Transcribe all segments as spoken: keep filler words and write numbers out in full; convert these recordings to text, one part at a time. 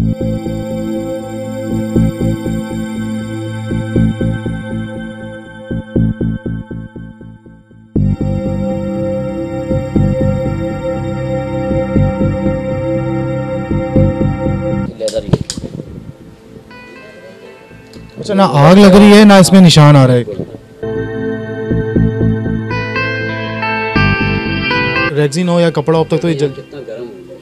अच्छा, ना आग लग रही है ना इसमें निशान आ रहा है। रेक्सिन हो या कपड़ा हो, अब तक तो ये जल कितना गर्म हो।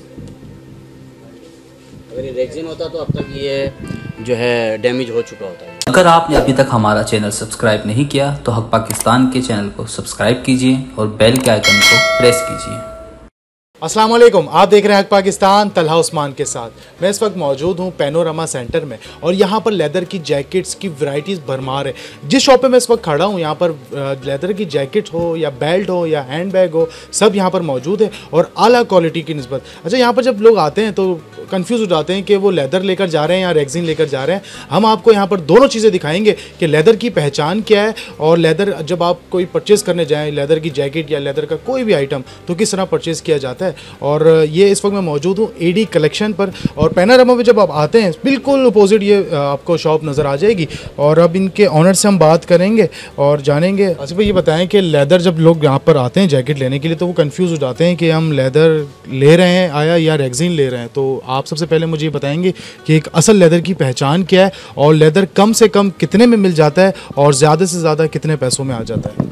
अगर ये रेक्सिन होता तो अब तक ये जो है डैमेज हो चुका होता है। अगर आपने अभी तक हमारा चैनल सब्सक्राइब नहीं किया तो हक पाकिस्तान के चैनल को सब्सक्राइब कीजिए और बेल के आइकन को प्रेस कीजिए। अस्सलाम वालेकुम, आप देख रहे हैं हक पाकिस्तान, तलहा उस्मान के साथ। मैं इस वक्त मौजूद हूं पैनोरमा सेंटर में और यहां पर लेदर की जैकेट्स की वैरायटीज़ भरमार है। जिस शॉप पे मैं इस वक्त खड़ा हूं यहां पर लेदर की जैकेट्स हो या बेल्ट हो या हैंड बैग हो, सब यहां पर मौजूद है और आला क्वालिटी की निस्बत। अच्छा, यहां पर जब लोग आते हैं तो कन्फ्यूज़ हो जाते हैं कि वो लेदर लेकर जा रहे हैं या रेक्सिन लेकर जा रहे हैं। हम आपको यहाँ पर दोनों चीज़ें दिखाएंगे कि लेदर की पहचान क्या है और लेदर जब आप कोई परचेज़ करने जाएँ, लेदर की जैकेट या लेदर का कोई भी आइटम, तो किस तरह परचेज़ किया जाता है। और ये इस वक्त मैं मौजूद हूँ एडी कलेक्शन पर और पैनोरमा में जब आप आते हैं बिल्कुल अपोजिट ये आपको शॉप नज़र आ जाएगी। और अब इनके ऑनर से हम बात करेंगे और जानेंगे। अच्छा भाई, ये बताएं कि लेदर जब लोग यहाँ पर आते हैं जैकेट लेने के लिए तो वो कंफ्यूज हो जाते हैं कि हम लेदर ले रहे हैं आया या रेक्सिन ले रहे हैं। तो आप सबसे पहले मुझे ये बताएंगे कि एक असल लेदर की पहचान क्या है और लेदर कम से कम कितने में मिल जाता है और ज़्यादा से ज़्यादा कितने पैसों में आ जाता है।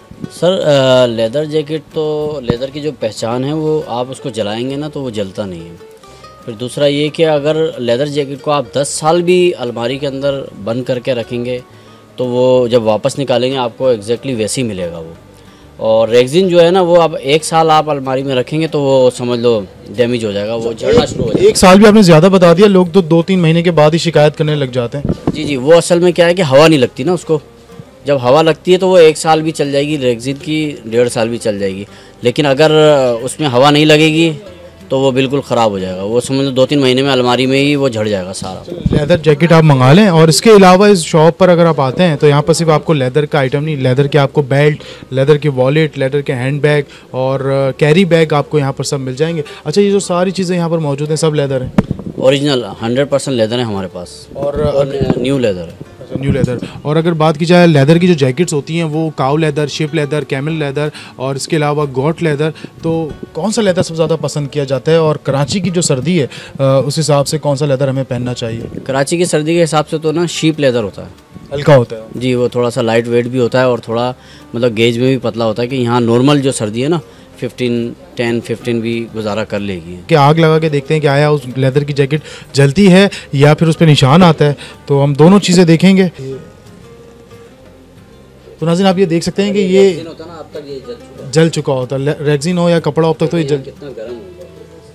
सर, लेदर जैकेट तो लेदर की जो पहचान है वो आप उसको जलाएंगे ना तो वो जलता नहीं है। फिर दूसरा ये कि अगर लेदर जैकेट को आप दस साल भी अलमारी के अंदर बंद करके रखेंगे तो वो जब वापस निकालेंगे आपको एग्जैक्टली वैसे ही मिलेगा वो। और रेक्सिन जो है ना वो आप एक साल आप अलमारी में रखेंगे तो वो समझ लो डैमेज हो जाएगा, वो झड़ना शुरू हो जाएगा। एक साल भी आपने ज़्यादा बता दिया, लोग तो दो तीन महीने के बाद ही शिकायत करने लग जाते हैं। जी जी, वो असल में क्या है कि हवा नहीं लगती ना उसको। जब हवा लगती है तो वो एक साल भी चल जाएगी, रेक्सिन की डेढ़ साल भी चल जाएगी। लेकिन अगर उसमें हवा नहीं लगेगी तो वो बिल्कुल ख़राब हो जाएगा, वो समझ लो दो तीन महीने में अलमारी में ही वो झड़ जाएगा सारा। लेदर जैकेट आप मंगा लें और इसके अलावा इस शॉप पर अगर आप आते हैं तो यहाँ पर सिर्फ आपको लेदर का आइटम नहीं, लेदर के आपको बेल्ट, लेदर के वॉलेट, लेदर के हैंड बैग और कैरी बैग आपको यहाँ पर सब मिल जाएंगे। अच्छा, ये जो सारी चीज़ें यहाँ पर मौजूद हैं सब लेदर हैं? ओरिजिनल हंड्रेड परसेंट लेदर है हमारे पास और, और न्यू लेदर है। New leather. और अगर बात की जाए लेदर की जो जैकेट्स होती हैं वो cow leather, sheep leather, camel leather और इसके अलावा गोट लेदर, तो कौन सा लेदर सबसे ज़्यादा पसंद किया जाता है और कराची की जो सर्दी है उस हिसाब से कौन सा लेदर हमें पहनना चाहिए? कराची की सर्दी के हिसाब से तो ना शीप लेदर होता है, हल्का होता है जी। वो थोड़ा सा लाइट वेट भी होता है और थोड़ा मतलब गेज में भी पतला होता है कि यहाँ नॉर्मल जो सर्दी है ना फिफ्टीन टेन फिफ्टीन भी गुजारा कर लेगी। कि आग लगा के देखते हैं कि आया उस लेदर की जैकेट जलती है या फिर उस पर निशान आता है, तो हम दोनों चीज़ें देखेंगे। तो नाज़रीन आप ये देख सकते हैं कि ये होता ना अब तक ये जल चुका जल चुका होता है, रेक्सिन हो या कपड़ा हो, अब तक तो ये जल कितना गर्म होगा।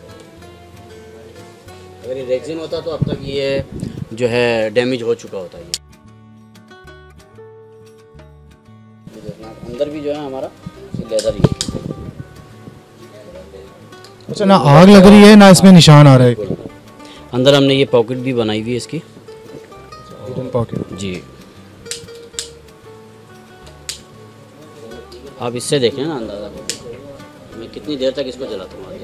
अगर ये रेक्सिन होता तो अब तक ये जो है डैमेज हो चुका होता है। अंदर भी जो है हमारा लेदर ही। अच्छा, ना आग लग रही है ना इसमें निशान आ रहा है। अंदर हमने ये पॉकेट भी बनाई हुई है इसकी, पॉकेट जी। आप इससे देखें ना अंदाज़ा मैं कितनी देर तक इसको जलाता हूँ।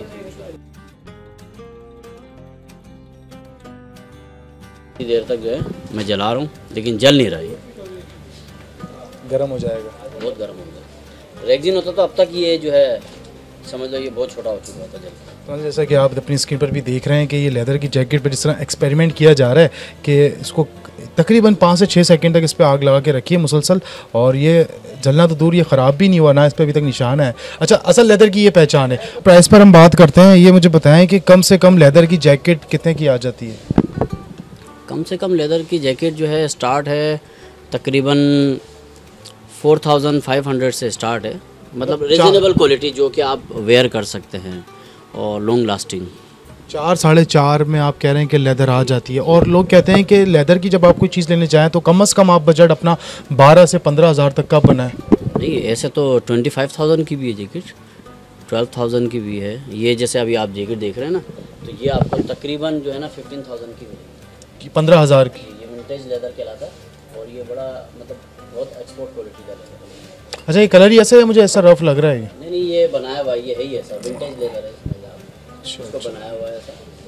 इतनी देर तक जो है मैं जला रहा हूँ लेकिन जल नहीं रहा है, गर्म हो जाएगा, बहुत गर्म हो जाएगा। रेक्सिन होता तो अब तक ये जो है समझ लो ये बहुत छोटा हो चुका होता जल। तो जैसा कि आप अपनी स्क्रीन पर भी देख रहे हैं कि ये लेदर की जैकेट पर जिस तरह एक्सपेरिमेंट किया जा रहा है कि इसको तकरीबन पाँच से छः सेकंड तक इस पर आग लगा के रखिए मुसलसल, और ये जलना तो दूर, ये ख़राब भी नहीं हुआ ना, इस पर अभी तक निशान है। अच्छा, असल लेदर की ये पहचान है। प्राइस पर हम बात करते हैं, ये मुझे बताएं कि कम से कम लेदर की जैकेट कितने की आ जाती है? कम से कम लेदर की जैकेट जो है स्टार्ट है तकरीबन फोर थाउजेंड फाइव हंड्रेड से स्टार्ट है, मतलब रीजनेबल क्वालिटी जो कि आप वेयर कर सकते हैं और लॉन्ग लास्टिंग। चार साढ़े चार में आप कह रहे हैं कि लेदर आ जाती है, और लोग कहते हैं कि लेदर की जब आप कोई चीज़ लेने जाएँ तो कम से कम आप बजट अपना बारह से पंद्रह हज़ार तक का बनाएं। नहीं, ऐसे तो ट्वेंटी फाइव थाउजेंड की भी है जैकेट, ट्वेल्व थाउजेंड की भी है। ये जैसे अभी आप जैकेट देख रहे हैं ना, तो ये आपको तकरीबन जो है ना फिफ्टीन थाउजेंड की भी, पंद्रह हज़ार की। ये विंटेज लेदर कहलाता है और ये बड़ा मतलब बहुत एक्सपोर्ट क्वालिटी का लेदर है। अच्छा, ये कलर ही ऐसा है, मुझे ऐसा रफ लग रहा है। नहीं नहीं, ये बनाया हुआ ये है ही ऐसा, विंटेज लेदर है इसमें, इसको बनाया हुआ है ऐसा।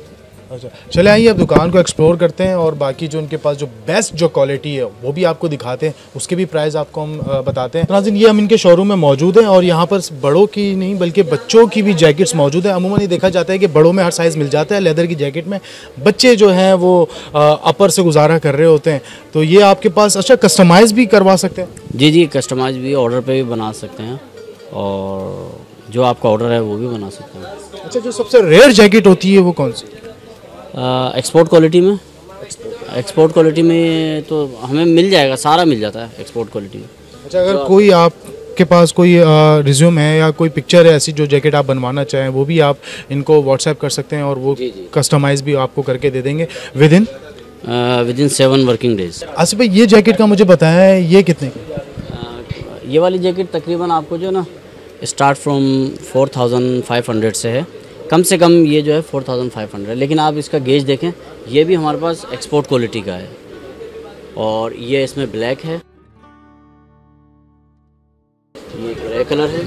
अच्छा, चले आइए अब दुकान को एक्सप्लोर करते हैं और बाकी जो उनके पास जो बेस्ट जो क्वालिटी है वो भी आपको दिखाते हैं, उसके भी प्राइस आपको हम अ, बताते हैं। नाज़रीन, ये हम इनके शोरूम में मौजूद हैं और यहाँ पर बड़ों की नहीं बल्कि बच्चों की भी जैकेट्स मौजूद है। अमूमन ये देखा जाता है कि बड़ों में हर साइज़ मिल जाता है लेदर की जैकेट में, बच्चे जो हैं वो अपर से गुजारा कर रहे होते हैं। तो ये आपके पास अच्छा कस्टमाइज़ भी करवा सकते हैं? जी जी, कस्टमाइज भी ऑर्डर पे भी बना सकते हैं और जो आपका ऑर्डर है वो भी बना सकते हैं। अच्छा, जो सबसे रेयर जैकेट होती है वो कौन सी? एक्सपोर्ट क्वालिटी में एक्सपोर्ट क्वालिटी में तो हमें मिल जाएगा, सारा मिल जाता है एक्सपोर्ट क्वालिटी में। अच्छा, अगर कोई आपके पास कोई रिज्यूम है या कोई पिक्चर है ऐसी जो जैकेट आप बनवाना चाहें, वो भी आप इनको व्हाट्सएप कर सकते हैं और वो कस्टमाइज़ भी आपको करके दे देंगे within within seven working days. Asif भाई, ये जैकेट का मुझे बताया है ये कितने की? ये वाली जैकेट तकरीबन आपको जो ना start from four thousand five hundred से है, कम से कम ये जो है फोर थाउजेंड फाइव हंड्रेड। लेकिन आप इसका गेज देखें, ये भी हमारे पास एक्सपोर्ट क्वालिटी का है और ये इसमें ब्लैक है, ये ग्रे कलर है,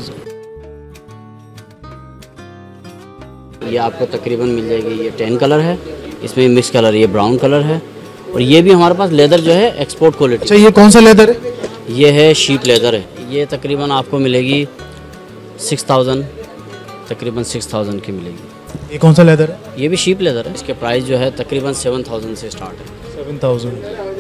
ये आपको तकरीबन मिल जाएगी। ये टेन कलर है, इसमें मिक्स कलर, ये ब्राउन कलर है और ये भी हमारे पास लेदर जो है एक्सपोर्ट क्वालिटी। अच्छा, ये कौन सा लेदर है? ये है शीप लेदर है, ये तकरीबन आपको मिलेगी सिक्स थाउजेंड तकरीबन सिक्स थाउजेंड की मिलेगी। ये कौन सा लेदर है? ये भी शीप लेदर है, इसके प्राइस जो है तकरीबन सेवन थाउजेंड से स्टार्ट है। Seven thousand.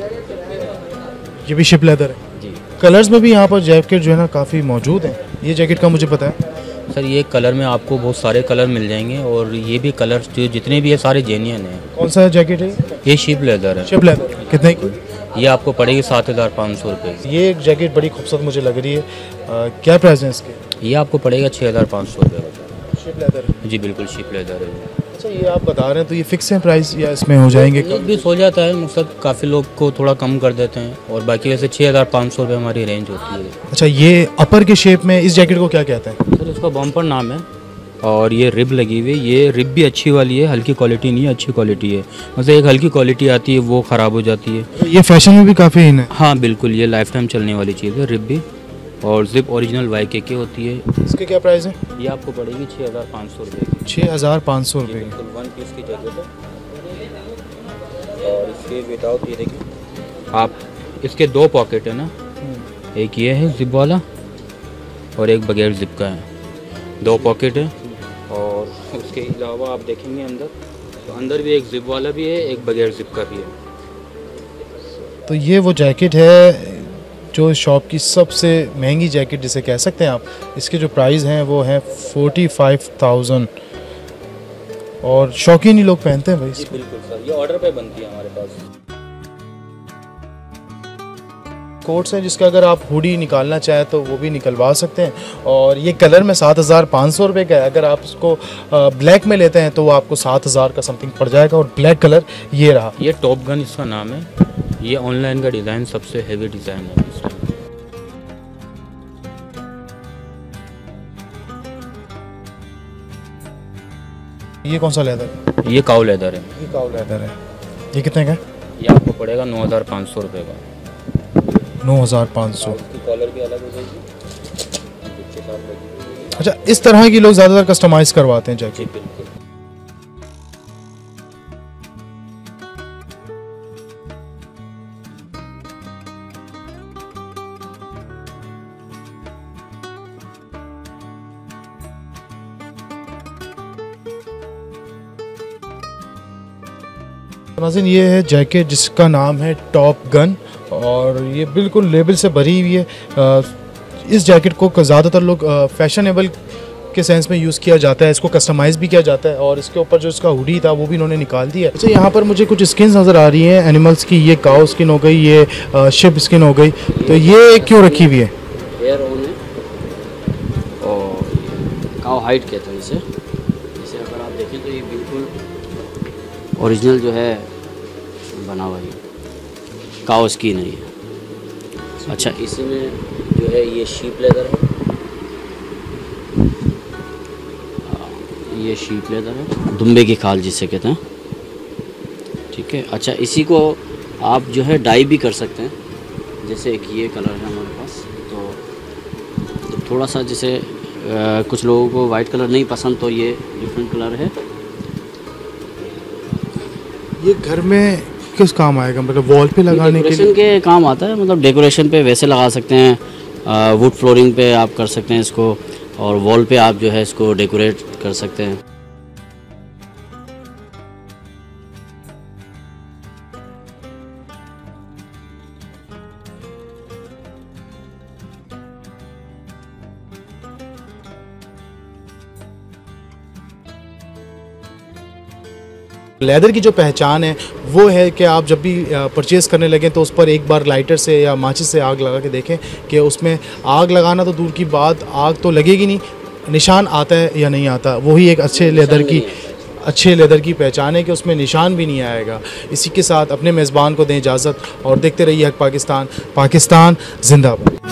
ये भी शिप लेदर है जी। कलर्स में भी यहाँ पर जैकेट जो है ना काफ़ी मौजूद हैं। ये जैकेट का मुझे पता है सर, ये कलर में आपको बहुत सारे कलर मिल जाएंगे और ये भी कलर जो जितने भी है सारे जेन्युइन हैं। कौन सा जैकेट है? ये शिप लेदर है। शिप लेदर कितने की? ये आपको पड़ेगी सात हज़ार पाँच सौ रुपये की। ये एक जैकेट बड़ी खूबसूरत मुझे लग रही है, आ, क्या प्राइस है इसके? ये आपको पड़ेगा छः हज़ार पाँच सौ रुपये का। Ship leather? जी बिल्कुल शिप लेदर है। अच्छा, ये आप बता रहे हैं तो ये फिक्स है प्राइस या इसमें हो जाएंगे? भी हो जाता है, मतलब काफ़ी लोग को थोड़ा कम कर देते हैं और बाकी वैसे छः हज़ार पाँच सौ रुपये हमारी रेंज होती है। अच्छा, ये अपर के शेप में इस जैकेट को क्या कहते हैं? सर, इसका बम्पर नाम है और ये रिब लगी हुई है। ये रिब भी अच्छी वाली है, हल्की क्वालिटी नहीं है, अच्छी क्वालिटी है। मतलब एक हल्की क्वालिटी आती है वो ख़राब हो जाती है। ये फैशन में भी काफ़ी इन है? हाँ बिल्कुल, ये लाइफ टाइम चलने वाली चीज़ है रिब भी। और जिप ओरिजिनल वाई के के होती है। इसके क्या प्राइस है? ये आपको पड़ेगी छः हज़ार पाँच सौ रुपये की। छः हज़ार पाँच सौ रुपये की। वन पीस की जैकेट है और इसके विदाउट ये देखिए आप, इसके दो पॉकेट है ना, एक ये है जिप वाला और एक बगैर जिप का है, दो पॉकेट है। और उसके अलावा आप देखेंगे अंदर, तो अंदर भी एक जिप वाला भी है, एक बगैर जिप का भी है। तो ये वो जैकेट है जो इस शॉप की सबसे महंगी जैकेट जिसे कह सकते हैं आप। इसके जो प्राइस हैं वो हैं फोर्टी फाइव थाउजेंड और शौकीन ही लोग पहनते हैं भाई जी बिल्कुल सर, ये ऑर्डर पे बनती है हमारे पास। कोट्स हैं जिसका अगर आप हुडी निकालना चाहें तो वो भी निकलवा सकते हैं और ये कलर में सात हज़ार पाँच सौ रुपये का है। अगर आप इसको ब्लैक में लेते हैं तो वो आपको सात हज़ार का समथिंग पड़ जाएगा और ब्लैक कलर ये रहा। ये टॉप गन इसका नाम है। ये ऑनलाइन का डिज़ाइन सबसे हेवी डिज़ाइन है इस टाइम। ये कौन सा लेदर है? ये काऊ लेदर है। ये काऊ लेदर है। ये कितने का है? ये आपको पड़ेगा नौ हज़ार पाँच सौ रुपये का। नौ हज़ार पाँच सौ। कॉलर भी अलग हो जाएगी। अच्छा, इस तरह की लोग ज़्यादातर कस्टमाइज़ करवाते हैं जैकेट? बिल्कुल। नाज़रीन, ये है जैकेट जिसका नाम है टॉप गन और ये बिल्कुल लेबल से भरी हुई है। इस जैकेट को ज़्यादातर लोग फैशनेबल के सेंस में यूज़ किया जाता है, इसको कस्टमाइज़ भी किया जाता है और इसके ऊपर जो इसका हुडी था वो भी इन्होंने निकाल दिया। अच्छा, यहाँ पर मुझे कुछ स्किन्स नज़र आ रही हैं एनिमल्स की। ये काऊ स्किन हो गई, ये शिप स्किन हो गई, तो ये क्यों रखी हुई है? हेयर ऑन है और काऊ हाइट कहते हैं इसे। जैसे अगर आप देखें तो ये बिल्कुल ओरिजिनल जो है बना हुआ है, काऊ स्किन है ये। अच्छा, इसमें जो है ये शीप लेदर है, ये शीप लेदर है, दुम्बे की खाल जिसे कहते हैं, ठीक है। अच्छा, इसी को आप जो है डाई भी कर सकते हैं। जैसे एक ये कलर है हमारे पास, तो, तो थोड़ा सा जैसे आ, कुछ लोगों को वाइट कलर नहीं पसंद तो ये डिफरेंट कलर है, ये घर में किस काम आएगा, मतलब वॉल पे लगाने के लिए? डेकोरेशन के काम आता है, मतलब डेकोरेशन पे वैसे लगा सकते हैं, वुड फ्लोरिंग पे आप कर सकते हैं इसको, और वॉल पे आप जो है इसको डेकोरेट कर सकते हैं। लेदर की जो पहचान है वो है कि आप जब भी परचेज़ करने लगें तो उस पर एक बार लाइटर से या माचिस से आग लगा के देखें कि उसमें आग लगाना तो दूर की बात, आग तो लगेगी नहीं, निशान आता है या नहीं आता। वही एक अच्छे लेदर की अच्छे लेदर की पहचान है कि उसमें निशान भी नहीं आएगा। इसी के साथ अपने मेज़बान को दें इजाज़त और देखते रहिए हक पाकिस्तान। पाकिस्तान जिंदाबाद।